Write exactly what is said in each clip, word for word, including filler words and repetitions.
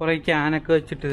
കുറെ ക്യാനൊക്കെ വെച്ചിട്ട്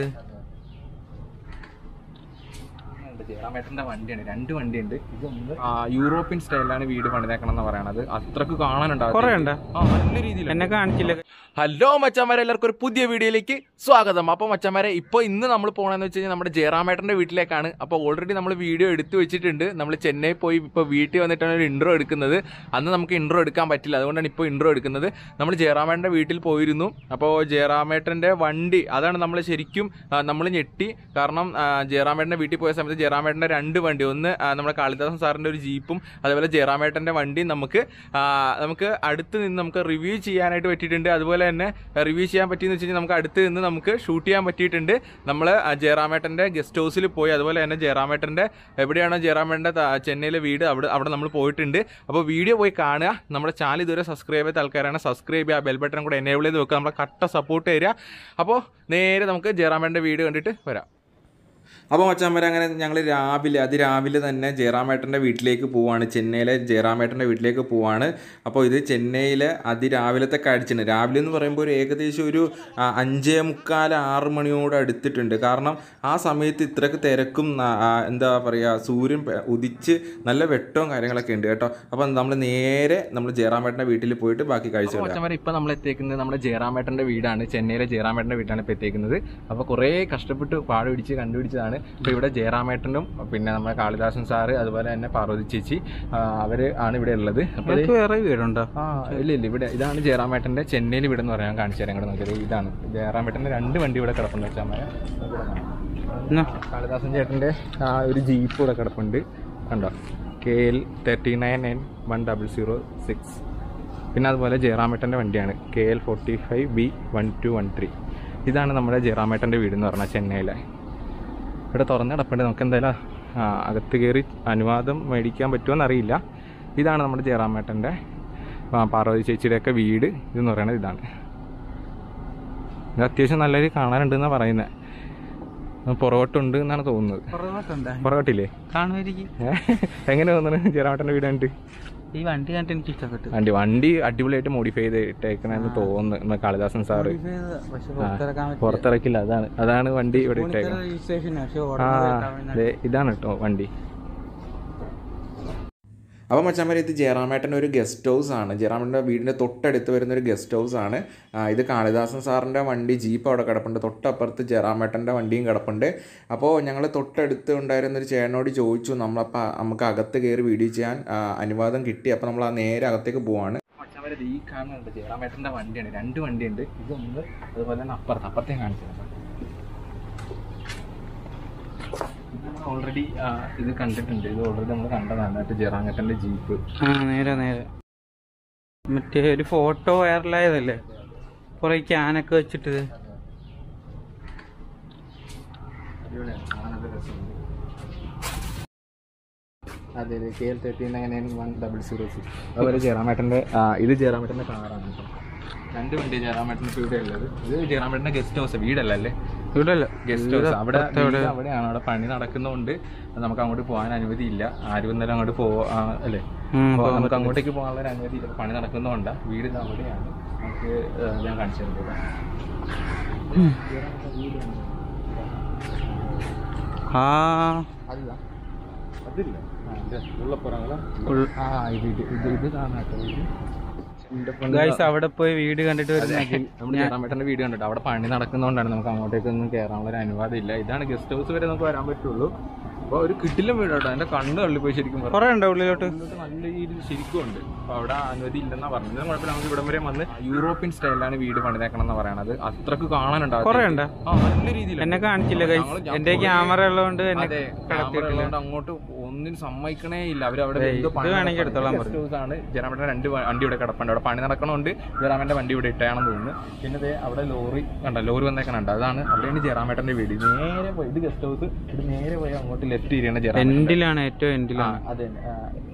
ജയറാമേട്ടന്റെ വണ്ടിയാണ്, രണ്ട് വണ്ടിയുണ്ട്. യൂറോപ്യൻ സ്റ്റൈലിലാണ് വീട് പണിതേക്കണം എന്ന് പറയണത്. അത്രക്ക് കാണാനുണ്ടാവും, നല്ല രീതിയിൽ എന്നെ കാണിച്ചില്ല. ഹലോ മച്ചാമാരെ, എല്ലാവർക്കും ഒരു പുതിയ വീഡിയോയിലേക്ക് സ്വാഗതം. അപ്പോൾ മച്ചാമാരെ, ഇപ്പോൾ ഇന്ന് നമ്മൾ പോകണമെന്ന് വെച്ച് കഴിഞ്ഞാൽ നമ്മുടെ ജയറാമേട്ടൻ്റെ വീട്ടിലേക്കാണ്. അപ്പോൾ ഓൾറെഡി നമ്മൾ വീഡിയോ എടുത്തു വെച്ചിട്ടുണ്ട്. നമ്മൾ ചെന്നൈ പോയി ഇപ്പോൾ വീട്ടിൽ വന്നിട്ടാണ് ഒരു ഇൻട്രോ എടുക്കുന്നത്. അന്ന് നമുക്ക് ഇൻട്രോ എടുക്കാൻ പറ്റില്ല, അതുകൊണ്ടാണ് ഇപ്പോൾ ഇൻട്രോ എടുക്കുന്നത്. നമ്മൾ ജയറാമേട്ടൻ്റെ വീട്ടിൽ പോയിരുന്നു. അപ്പോൾ ജയറാമേട്ടൻ്റെ വണ്ടി അതാണ് നമ്മൾ ശരിക്കും നമ്മൾ ഞെട്ടി. കാരണം ജയറാമേട്ടൻ്റെ വീട്ടിൽ പോയ സമയത്ത് ജയറാമേട്ടൻ്റെ രണ്ട് വണ്ടി, ഒന്ന് നമ്മുടെ കാളിദാസൻ സാറിൻ്റെ ഒരു ജീപ്പും അതേപോലെ ജയറാമേട്ടൻ്റെ വണ്ടി നമുക്ക് നമുക്ക് അടുത്ത് നിന്ന് നമുക്ക് റിവ്യൂ ചെയ്യാനായിട്ട് പറ്റിയിട്ടുണ്ട്. അതുപോലെ തന്നെ റിവ്യൂ ചെയ്യാൻ പറ്റിയെന്ന് വെച്ച് കഴിഞ്ഞാൽ നമുക്ക് അടുത്ത് നിന്ന് നമുക്ക് ഷൂട്ട് ചെയ്യാൻ പറ്റിയിട്ടുണ്ട്. നമ്മൾ ജയറാമേട്ടൻ്റെ ഗസ്റ്റ് ഹൗസിൽ പോയി, അതുപോലെ തന്നെ ജയറാമേട്ടൻ്റെ എവിടെയാണോ ജയറാമേട്ടൻ്റെ ചെന്നൈയിലെ വീട് അവിടെ അവിടെ നമ്മൾ പോയിട്ടുണ്ട്. അപ്പോൾ വീഡിയോ പോയി കാണുക. നമ്മുടെ ചാനൽ ഇതുവരെ സബ്സ്ക്രൈബ് ചെയ്ത ആൾക്കാരാണ്, സബ്സ്ക്രൈബ് ചെയ്യുക, ബെൽ ബട്ടൺ കൂടെ എനേബിൾ ചെയ്ത് വെക്കുക. നമ്മളെ കട്ട സപ്പോർട്ട് തരിക. അപ്പോൾ നേരെ നമുക്ക് ജയറാമേട്ടൻ്റെ വീട് കണ്ടിട്ട് വരാം. അപ്പോൾ മച്ചാന്മാരെ, അങ്ങനെ ഞങ്ങൾ രാവിലെ അതിരാവിലെ തന്നെ ജയറാമേട്ടൻ്റെ വീട്ടിലേക്ക് പോവാണ്. ചെന്നൈയിലെ ജയറാമേട്ടൻ്റെ വീട്ടിലേക്ക് പോവാണ്. അപ്പോൾ ഇത് ചെന്നൈയിലെ അതിരാവിലത്തെ കാഴ്ചയാണ്. രാവിലെ എന്ന് പറയുമ്പോൾ ഒരു ഏകദേശം ഒരു അഞ്ചേ മുക്കാൽ ആറ് മണിയോട് അടുത്തിട്ടുണ്ട്. കാരണം ആ സമയത്ത് ഇത്രയ്ക്ക് തിരക്കും എന്താ പറയുക, സൂര്യൻ ഉദിച്ച് നല്ല വെട്ടവും കാര്യങ്ങളൊക്കെ ഉണ്ട് കേട്ടോ. അപ്പോൾ നമ്മൾ നേരെ നമ്മൾ ജയറാമേട്ടൻ്റെ വീട്ടിൽ പോയിട്ട് ബാക്കി കാഴ്ച. മച്ചാന്മാരെ, ഇപ്പോൾ നമ്മൾ എത്തിക്കുന്നത് നമ്മുടെ ജയറാമേട്ടൻ്റെ വീടാണ്. ചെന്നൈയിലെ ജയറാമേട്ടൻ്റെ വീടാണ് ഇപ്പോൾ എത്തിക്കുന്നത്. അപ്പോൾ കുറേ കഷ്ടപ്പെട്ട് പാട് പിടിച്ച് കണ്ടുപിടിച്ചതാണ്. ഇപ്പോൾ ഇവിടെ ജയറാമേട്ടനും പിന്നെ നമ്മുടെ കാളിദാസൻ സാറ് അതുപോലെ തന്നെ പാർവതി ചേച്ചി അവർ ആണ് ഇവിടെ ഉള്ളത്. അപ്പോൾ വേറെ വീടുണ്ടോ? ആ ഇല്ല ഇല്ല ഇവിടെ ഇതാണ് ജയറാമേട്ടൻ്റെ ചെന്നൈയിൽ വീട് എന്ന് പറയാൻ കാണിച്ചു തരാം. ഇങ്ങോട്ട് നോക്കിയത് ഇതാണ് ജയറാമേട്ടൻ്റെ രണ്ട് വണ്ടി ഇവിടെ കിടപ്പുണ്ട്. വെച്ചാൽ കാളിദാസൻ ചേട്ടൻ്റെ ആ ഒരു ജീപ്പ് ഇവിടെ കിടപ്പുണ്ട് കണ്ടോ, K L thirty nine N one double zero six. പിന്നെ അതുപോലെ ജയറാമേട്ടൻ്റെ വണ്ടിയാണ് K L forty five B one two one three. ഇതാണ് നമ്മുടെ ജയറാമേട്ടൻ്റെ വീട് എന്ന് പറഞ്ഞാൽ ചെന്നൈയിലെ. ഇവിടെ തുറന്ന് കിടപ്പുണ്ട്. നമുക്ക് എന്തായാലും അകത്ത് കയറി അനുവാദം മേടിക്കാൻ പറ്റുമോ അറിയില്ല. ഇതാണ് നമ്മുടെ ജയറാമേട്ടൻ്റെ പാർവതി ചേച്ചിയുടെയൊക്കെ വീട്. ഇതെന്ന് പറയുന്നത് ഇതാണ്. ഇത് അത്യാവശ്യം നല്ല രീതിയിൽ കാണാനുണ്ടെന്നാണ് പറയുന്നത്. പുറകോട്ടുണ്ട് എന്നാണ് തോന്നുന്നത്. പുറകോട്ടില്ലേ? കാണുമായിരിക്കും. എങ്ങനെ തോന്നുന്നത് ജയറാമേട്ടൻ്റെ വീട് കണ്ടിട്ട്? ഈ വണ്ടി കണ്ടിട്ട് എനിക്ക് ഇഷ്ടപ്പെട്ടു. വണ്ടി വണ്ടി അടിപൊളിയായിട്ട് മോഡിഫൈ ചെയ്തിട്ടേക്കണെന്ന് തോന്നുന്നു കാളിദാസൻ സാറ്. പുറത്തിറക്കില്ല, അതാണ് അതാണ് വണ്ടി ഇവിടെ ഇട്ടേക്കുന്നത്. ആ അതെ, ഇതാണ് കേട്ടോ വണ്ടി. അപ്പോൾ മച്ചാന്മാരെ, ഇത് ജയറാമേട്ടൻ്റെ ഒരു ഗസ്റ്റ് ഹൗസ് ആണ്. ജയറാമേട്ടൻ്റെ വീടിൻ്റെ തൊട്ടടുത്ത് വരുന്നൊരു ഗസ്റ്റ് ഹൗസ് ആണ്. ഇത് കാളിദാസൻ സാറിൻ്റെ വണ്ടി ജീപ്പ് അവിടെ കിടപ്പുണ്ട്. തൊട്ടപ്പുറത്ത് ജയറാമേട്ടൻ്റെ വണ്ടിയും കിടപ്പുണ്ട്. അപ്പോൾ ഞങ്ങൾ തൊട്ടടുത്ത് ഉണ്ടായിരുന്നൊരു ചേട്ടനോട് ചോദിച്ചു നമ്മളപ്പോൾ നമുക്ക് അകത്ത് കയറി വീഡിയോ ചെയ്യാൻ അനുവാദം കിട്ടി. അപ്പോൾ നമ്മൾ ആ നേരെ അകത്തേക്ക് പോവാണ്. മച്ചാന്മാരെ, ഈ കാണുന്നുണ്ട് ജയറാമേട്ടൻ്റെ വണ്ടിയാണ്, രണ്ട് വണ്ടിയുണ്ട്. ഇതൊന്ന് അതുപോലെ തന്നെ അപ്പുറത്ത് അപ്പുറത്തേ കാണിച്ചത്. ഓൾറെഡി ഇത് കണ്ടിട്ടുണ്ട്. ഇത് ഓൾറെഡി നമ്മൾ കണ്ടതാണ് മറ്റേ ജയറാമേട്ടൻ്റെ ജീപ്പ്. ആ നേരെ നേരെ മറ്റേ ഒരു ഫോട്ടോ വൈറലായതല്ലേ, കുറെ ക്യാനൊക്കെ വെച്ചിട്ട്. അതെ അതെ, K L thirty nine one double zero six. അതുപോലെ ജയറാമേട്ടൻ്റെ ഇത് ജയറാമേട്ടൻ്റെ കാറാണ് കേട്ടോ. രണ്ട് വണ്ടി ജയറാമേട്ടൻ്റെ ഇവിടെ ഉള്ളത്. ഇത് ജയറാമേട്ടൻ്റെ ഗസ്റ്റ് ഹൗസ്, വീടല്ല അല്ലേ? വീടല്ല, ഗസ്റ്റ് ഹൗസ്. അവിടെ അവിടെയാണ്. അവിടെ പണി നടക്കുന്നതുകൊണ്ട് നമുക്ക് അങ്ങോട്ട് പോകാൻ അനുമതിയില്ല. ആരും ഇന്നലെ അങ്ങോട്ട് പോവാ അല്ലേ, നമുക്ക് അങ്ങോട്ടേക്ക് പോകാനുള്ള ഒരു അനുമതി ഇല്ല. പണി നടക്കുന്നതുകൊണ്ട് വീട് അവിടെയാണ്. നമുക്ക് ഞാൻ കാണിച്ചു തരുന്നത്. ആ അതില്ല അതില്ല ഉള്ളപ്പുറങ്ങളാ. ആ ഇത് ഇത് ഇത് കാണാട്ടോ. അവിടെ പോയി വീട് കണ്ടിട്ട് നമ്മൾ ജയറാമേട്ടൻ്റെ വീട് കണ്ടിട്ട് അവിടെ പണി നടക്കുന്നതുകൊണ്ടാണ് നമുക്ക് അങ്ങോട്ടേക്കൊന്നും കയറാനുള്ള ഒരു അനുവാദം ഇല്ല. ഇതാണ് ഗസ്റ്റ് ഹൗസ് വരെ നമുക്ക് വരാൻ പറ്റുള്ളൂ. അപ്പോൾ ഒരു കിട്ടിലും വീടാട്ടോ. എൻ്റെ കണ്ണ് തള്ളി പോയി ശരിക്കും. കുറേ ഉണ്ടോ ഉള്ളിലോട്ട്? നല്ല രീതിയിൽ ശരിക്കും ഉണ്ട്. അപ്പോൾ അവിടെ അനുമതി ഇല്ലെന്നാണ് പറഞ്ഞത്. കുഴപ്പമില്ല, നമുക്ക് ഇവിടം വരെ വന്ന് യൂറോപ്യൻ സ്റ്റൈലിലാണ് വീട് പണിതേക്കണം എന്ന് പറയണത്. അത്രക്ക് കാണാനുണ്ടാവും. കുറേ ഉണ്ട്. ആ നല്ല രീതിയിൽ. എന്നെ കാണിച്ചില്ല, എന്റെ ക്യാമറ ഉള്ളതുകൊണ്ട് അങ്ങോട്ട് ഒന്നിനും സമ്മതിക്കണേ ഇല്ല. അവരവിടെ വേണമെങ്കിൽ എടുത്തോളാം. ആണ് ജയറാമേട്ടൻ്റെ രണ്ട് വണ്ടി ഇവിടെ കിടപ്പുണ്ട്. അവിടെ പണി നടക്കണോണ്ട് ജയറാമേട്ടൻ്റെ വണ്ടി ഇവിടെ ഇട്ടാണെന്ന് തോന്നുന്നു. പിന്നെ അവിടെ ലോറി കണ്ട, ലോറി വന്നേക്കണുണ്ട്. അതാണ് അവിടെയാണ് ജയറാമേട്ടൻ്റെ വീട്. നേരെ പോയി ഇത് ഗസ്റ്റ് ഹൗസ്. ഇത് നേരെ പോയി അങ്ങോട്ട് ലെഫ്റ്റ് തിരിയണ ജയറാമേട്ടൻ. എൻഡിലാണ്, ഏറ്റവും എൻഡിലാണ്. അതെ,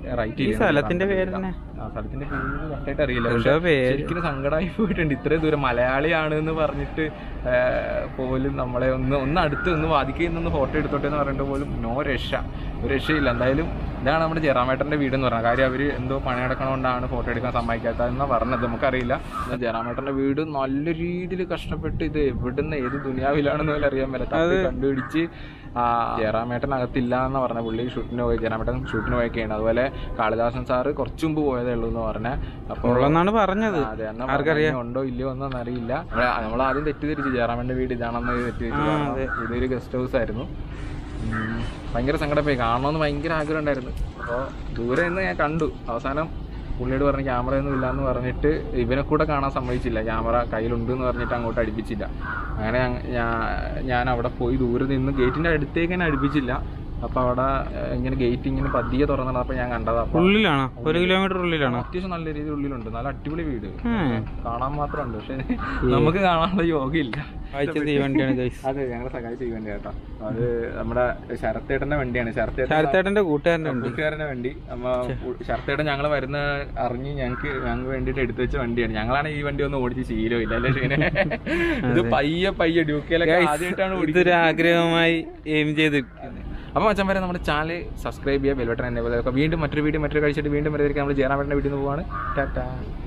റൈറ്റ് ഈ സ്ഥലത്തിന്റെ പേര് തന്നെ ആ സ്ഥലത്തിന്റെ പേര് കറക്റ്റായിട്ട് അറിയില്ല. പക്ഷെ ശരിക്കും സങ്കടമായി പോയിട്ടുണ്ട്. ഇത്രയും ദൂരം മലയാളിയാണ് എന്ന് പറഞ്ഞിട്ട് പോലും നമ്മളെ ഒന്ന് ഒന്ന് അടുത്ത് ഒന്ന് വാദിക്കുന്നൊന്ന് ഫോട്ടോ എടുത്തോട്ടെ എന്ന് പറഞ്ഞിട്ട് പോലും നോ രക്ഷ, ഒരു രക്ഷയില്ല. എന്തായാലും ഇതാണ് നമ്മുടെ ജയറാമേട്ടൻ്റെ വീട് എന്ന് പറഞ്ഞത്. കാര്യം അവർ എന്തോ പണി നടക്കണോണ്ടാണ് ഫോട്ടോ എടുക്കാൻ സമ്മതിക്കാത്തതെന്നാണ് പറഞ്ഞത്. നമുക്കറിയില്ല. ജയറാമേട്ടൻ്റെ വീട് നല്ല രീതിയിൽ കഷ്ടപ്പെട്ട് ഇത് എവിടുന്ന് ഏത് ദുനിയാവിലാണെന്ന് പോലും അറിയാൻ പറ്റില്ല. തപ്പി കണ്ടുപിടിച്ച് ജയറാമേട്ടനകത്തില്ല എന്ന് പറഞ്ഞ പുള്ളി ഷൂട്ടിന് പോയി, ജയറാമേട്ടൻ ഷൂട്ടിന് പോയൊക്കെയാണ്. അതുപോലെ കാളിദാസൻ സാറ് കുറച്ചു മുമ്പ് പോയതേ ഉള്ളൂ എന്ന് പറഞ്ഞ. അപ്പോൾ പറഞ്ഞത് അതെ, എന്നാ ഉണ്ടോ ഇല്ലയോ എന്നൊന്നും അറിയില്ല. നമ്മൾ ആദ്യം തെറ്റിദ്ധരിച്ചു ജയറാമേട്ടൻ്റെ വീട് ഇതാണെന്ന് തെറ്റിദ്ധരിച്ചു. ഇതൊരു ഗസ്റ്റ് ഹൗസ് ആയിരുന്നു. ഭയങ്കര സങ്കടമായി, കാണണമെന്ന് ഭയങ്കര ആഗ്രഹം ഉണ്ടായിരുന്നു. അപ്പോൾ ദൂരെ നിന്ന് ഞാൻ കണ്ടു. അവസാനം പുള്ളിയോട് പറഞ്ഞ് ക്യാമറയൊന്നും ഇല്ലയെന്ന് പറഞ്ഞിട്ട് ഇവനെ കൂടെ കാണാൻ സമ്മതിച്ചില്ല. ക്യാമറ കയ്യിലുണ്ട് എന്ന് പറഞ്ഞിട്ട് അങ്ങോട്ട് അടുപ്പിച്ചില്ല. അങ്ങനെ ഞാൻ അവിടെ പോയി ദൂരെ നിന്ന് ഗേറ്റിൻ്റെ അടുത്തേക്ക് തന്നെ അടുപ്പിച്ചില്ല. അപ്പൊ അവിടെ ഇങ്ങനെ ഗേറ്റ് ഇങ്ങനെ പതിയെ തുറന്നത് അപ്പൊ ഞാൻ കണ്ടത്. ഉള്ളിലാണോ? ഒരു കിലോമീറ്റർ ഉള്ളിലാണോ? അത്യാവശ്യം നല്ല രീതിയിൽ ഉള്ളിലുണ്ട്. നല്ല അടിപൊളി വീട്, കാണാൻ മാത്രമുണ്ട്. പക്ഷെ നമുക്ക് കാണാനുള്ള യോഗയില്ല. അതെ, ഞങ്ങളെ സഹായിച്ച ഈ വണ്ടി കേട്ടോ. അത് നമ്മുടെ ശരത്തേട്ടന്റെ വണ്ടിയാണ്. ശരത്തേട്ടന്റെ കൂട്ടുകാരന്റെ കൂട്ടുകാരന്റെ വണ്ടി. നമ്മ ശരത്തേട്ടൻ ഞങ്ങൾ വരുന്ന അറിഞ്ഞ് ഞങ്ങൾക്ക് ഞങ്ങൾക്ക് വേണ്ടിയിട്ട് എടുത്തു വെച്ച വണ്ടിയാണ്. ഞങ്ങളാണ് ഈ വണ്ടി ഒന്നും ഓടിച്ച് ശീലമില്ല അല്ലേ ഷീനെ? ഇത് പയ്യെ പയ്യെ ഡ്യൂക്കയിലൊക്കെ ആദ്യമായിട്ടാണ് ഓടിച്ചത്. ആഗ്രഹമായി എയിം ചെയ്തിരിക്കുന്നത്. അപ്പോൾ മച്ചാൻ വരെ നമ്മുടെ ചാനൽ സബ്സ്ക്രൈബ് ചെയ്യുക, ബെൽ ബട്ടൺ എനേബിൾ ചെയ്യുക. വീണ്ടും മറ്റൊരു വീഡിയോ മറ്റൊരു കഴിച്ചിട്ട് വീണ്ടും വരെ നമ്മൾ ജയറാമേട്ടൻ്റെ വീട്ടിൽ നിന്ന് പോവാണ്. ടാറ്റാ.